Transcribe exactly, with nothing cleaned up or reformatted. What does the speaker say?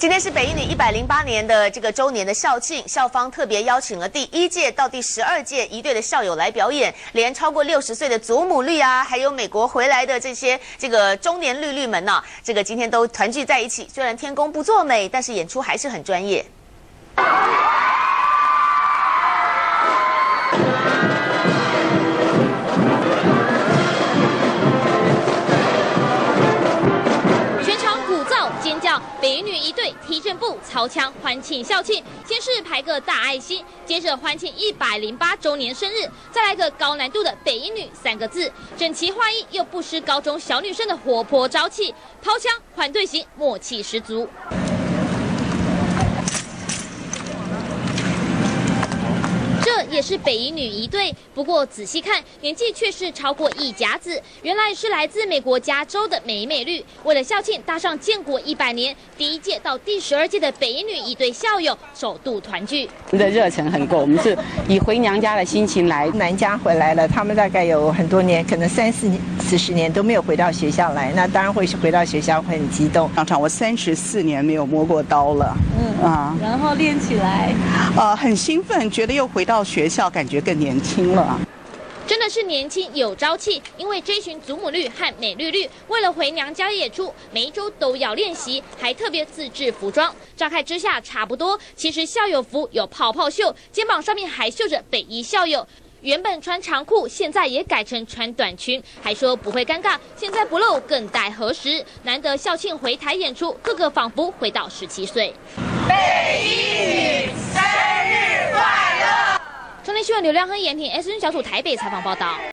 今天是北一女一百零八年的这个周年的校庆，校方特别邀请了第一届到第十二届一队的校友来表演，连超过六十岁的祖母绿啊，还有美国回来的这些这个中年绿绿们呐、啊，这个今天都团聚在一起。虽然天公不作美，但是演出还是很专业。 尖叫！北一女一队踢正步、操枪欢庆校庆，先是排个大爱心，接着欢庆一百零八周年生日，再来个高难度的北一女三个字，整齐划一又不失高中小女生的活泼朝气，抛枪换队形，默契十足。 这也是北一女一队，不过仔细看，年纪却是超过一甲子。原来是来自美国加州的美美绿，为了校庆搭上建国一百年，第一届到第十二届的北一女一队校友首度团聚。 我们的热忱很够，我们是以回娘家的心情来。 南家回来了，他们大概有很多年，可能三四四十年都没有回到学校来，那当然会是回到学校会很激动。 常常我三十四年没有摸过刀了， 嗯啊，然后练起来， 呃，很兴奋，觉得又回到 到学校感觉更年轻了， 真的是年轻有朝气。因为这群祖母绿和美绿绿为了回娘家演出，每一周都要练习，还特别自制服装。乍看之下差不多，其实校友服有泡泡袖，肩膀上面还绣着北一校友。原本穿长裤，现在也改成穿短裙，还说不会尴尬。现在不露更待何时？难得校庆回台演出，个个仿佛回到十七岁。北一女生日快乐！中天新闻刘亮和严婷 S N 小组台北采访报道。